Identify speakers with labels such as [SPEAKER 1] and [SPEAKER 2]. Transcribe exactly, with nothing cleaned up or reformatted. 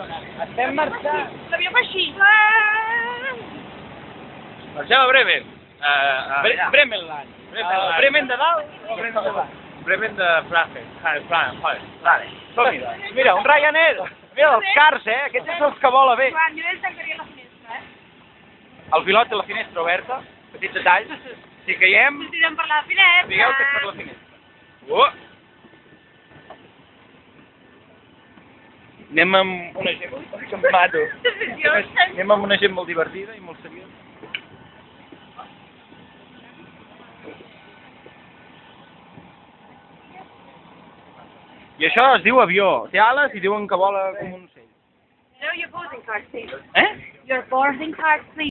[SPEAKER 1] Estem marxant.
[SPEAKER 2] L'avió va així.
[SPEAKER 1] Marxem a Bremen. Uh, Bre Bremenland.
[SPEAKER 3] Bremenland.
[SPEAKER 1] Uh, Bremen de dalt o Bremen de baix? Bremen de Prague. Vale, som-hi. Mira, un Ryanair. Mira, els cars, eh? Aquests són els que vola bé.
[SPEAKER 2] Joan, jo ell tancaria la finestra, eh?
[SPEAKER 1] El pilot té la finestra oberta, petits detalls. Si caiem,
[SPEAKER 2] Si tirem per la finestra.
[SPEAKER 1] digueu que és per la finestra. Uh! Anem amb una gent... Ui, que em mato. Anem amb una gent molt divertida i molt seriosa. I això es diu avió. Té ales i diuen que vola com un ocell.
[SPEAKER 2] No, your boarding card, please.
[SPEAKER 1] Eh?
[SPEAKER 2] Your boarding card, please.